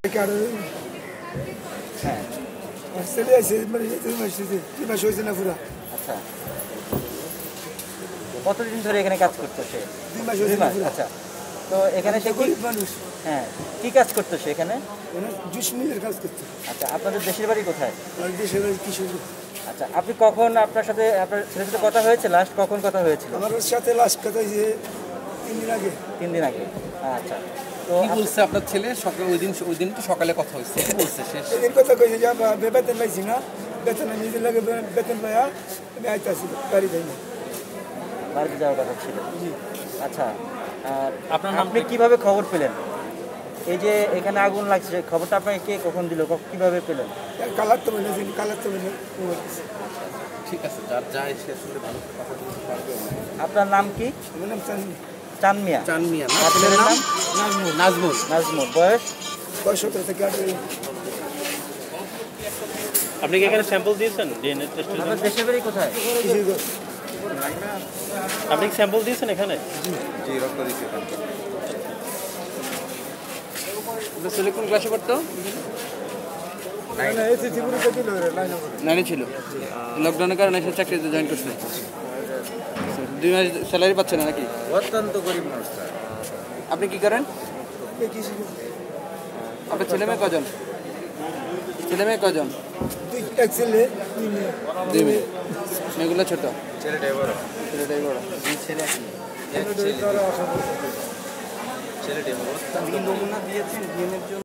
হ্যাঁ আচ্ছা কতদিন ধরে এখানে কাজ করতো সে? 2 মাস। আচ্ছা তো এখানে সে গরিব মানুষ। হ্যাঁ কি কাজ করতো সে এখানে? জুস মিলের কাজ করতো। আচ্ছা আপনাদের দেশের বাড়ি কোথায়? দেশের বাড়ি কিশোরগঞ্জ। আচ্ছা আপনি কখন আপনার সাথে আপনার ছেলের সাথে কথা হয়েছে লাস্ট কখন কথা হয়েছিল? আমার সাথে লাস্ট কথা হয়েছে 3 দিন আগে। 3 দিন আগে। আচ্ছা তো কি বলছে আপনার ছেলে? সকালে ওই দিন তো সকালে কথা হয়েছে, কি বলছে শেষ? এদিন কথা কইছে যে বেতন পাইছি না, বেতন নিজের লাগে বেতন পাইয়া আমি আইতাছি বাড়ি যাই না, বাড়িতে যাওয়ার কথা ছিল। আচ্ছা আর আপনি কিভাবে খবর পেলেন এই যে এখানে আগুন লাগছে? খবরটা আপনাকে কে কখন দিল, কিভাবে পেলেন? কালার তো মনে কালার তো মনে। ঠিক আছে, যার যা এসে আসলে ভালো করে কথা বলতে পারবে। আপনার নাম কি? আমার নাম চান মিয়া। চান মিয়া না? আপনার নাম? নাজমুল। নাজমুল। বয়স? 17 থেকে 18। আপনি কি এখানে স্যাম্পল দিয়েছেন ডিএনএ টেস্টের? আপনার দেশের বাড়ি কোথায়? কিশোরগঞ্জ। আপনি কি স্যাম্পল দিয়েছেন এখানে? জি রক্ত দিতে পারেন। আপনার ছেলে কোন ক্লাসে পড়তো? না এই ত্রিপুরা থেকে নাইনে ছিল। লকডাউনের কারণে এসে চাকরিতে জয়েন করছে। 2 মাস স্যালারি পাচ্ছে না নাকি? অত্যন্ত গরিব মানুষ। আপনি কি করেন? কিশোরগঞ্জ। আপনার ছেলে মেয়ে কজন? এক ছেলে 2 মেয়ে। মেয়েগুলো ছোট? ছেলেটাই বড়। ছেলেটাই বড়। ছেলেটাই বড়। নমুনা দিয়েছেন ডিএনএর জন্য।